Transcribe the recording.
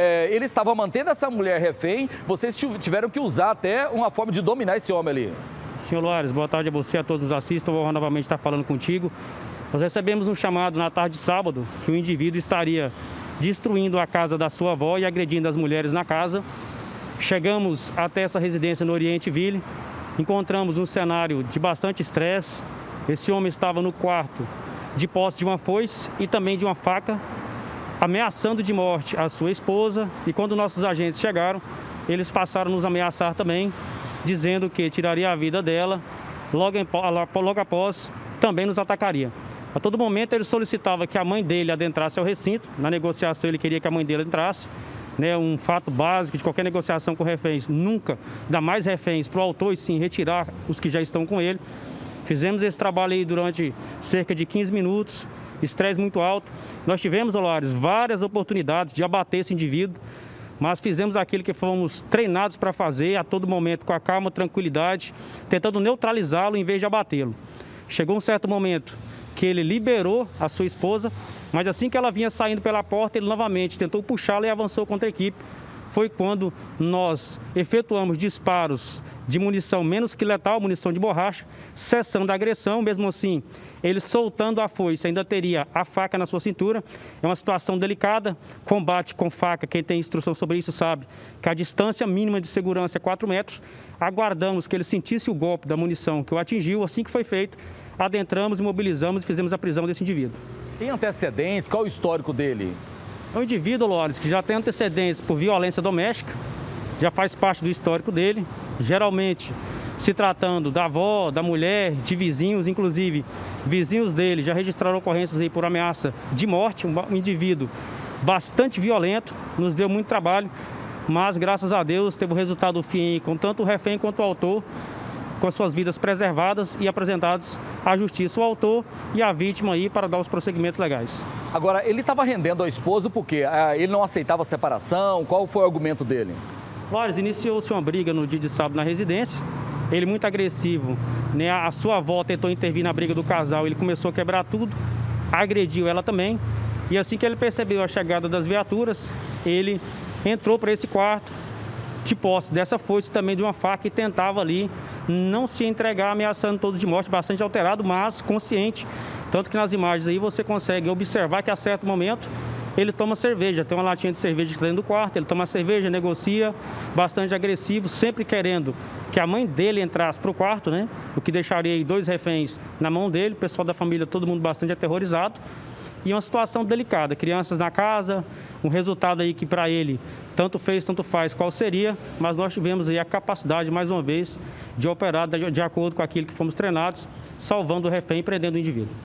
Ele estava mantendo essa mulher refém, vocês tiveram que usar até uma forma de dominar esse homem ali. Senhor Loares, boa tarde a você, a todos que nos assistem. Eu vou novamente estar falando contigo. Nós recebemos um chamado na tarde de sábado que o indivíduo estaria destruindo a casa da sua avó e agredindo as mulheres na casa. Chegamos até essa residência no Oriente Ville, encontramos um cenário de bastante estresse. Esse homem estava no quarto de posse de uma foice e também de uma faca, ameaçando de morte a sua esposa, e quando nossos agentes chegaram, eles passaram a nos ameaçar também, dizendo que tiraria a vida dela, logo após também nos atacaria. A todo momento ele solicitava que a mãe dele adentrasse ao recinto. Na negociação ele queria que a mãe dele entrasse, um fato básico de qualquer negociação com reféns, nunca dar mais reféns para o autor e sim retirar os que já estão com ele. Fizemos esse trabalho aí durante cerca de 15 minutos, estresse muito alto. Nós tivemos, Loares, várias oportunidades de abater esse indivíduo, mas fizemos aquilo que fomos treinados para fazer a todo momento, com a calma, tranquilidade, tentando neutralizá-lo em vez de abatê-lo. Chegou um certo momento que ele liberou a sua esposa, mas assim que ela vinha saindo pela porta, ele novamente tentou puxá-la e avançou contra a equipe. Foi quando nós efetuamos disparos de munição menos que letal, munição de borracha, cessando a agressão. Mesmo assim, ele soltando a foice, ainda teria a faca na sua cintura. É uma situação delicada, combate com faca, quem tem instrução sobre isso sabe que a distância mínima de segurança é 4 metros. Aguardamos que ele sentisse o golpe da munição que o atingiu. Assim que foi feito, adentramos, imobilizamos e fizemos a prisão desse indivíduo. Tem antecedentes? Qual o histórico dele? É um indivíduo, Loares, que já tem antecedentes por violência doméstica, já faz parte do histórico dele, geralmente se tratando da avó, da mulher, de vizinhos, inclusive vizinhos dele já registraram ocorrências aí por ameaça de morte, um indivíduo bastante violento, nos deu muito trabalho, mas graças a Deus teve o resultado fim com tanto o refém quanto o autor, com as suas vidas preservadas e apresentados à justiça, o autor e a vítima aí para dar os prosseguimentos legais. Agora, ele estava rendendo a esposa porque ele não aceitava a separação? Qual foi o argumento dele? Loares, iniciou-se uma briga no dia de sábado na residência, ele muito agressivo, a sua avó tentou intervir na briga do casal, ele começou a quebrar tudo, agrediu ela também, e assim que ele percebeu a chegada das viaturas, ele entrou para esse quarto, de posse dessa foice também de uma faca, e tentava ali não se entregar, ameaçando todos de morte, bastante alterado, mas consciente. Tanto que nas imagens aí você consegue observar que a certo momento ele toma cerveja, tem uma latinha de cerveja dentro do quarto, ele toma cerveja, negocia, bastante agressivo, sempre querendo que a mãe dele entrasse para o quarto, o que deixaria aí 2 reféns na mão dele, o pessoal da família, todo mundo bastante aterrorizado. E uma situação delicada, crianças na casa, um resultado aí que para ele tanto fez, tanto faz, qual seria, mas nós tivemos aí a capacidade, mais uma vez, de operar de acordo com aquilo que fomos treinados, salvando o refém e prendendo o indivíduo.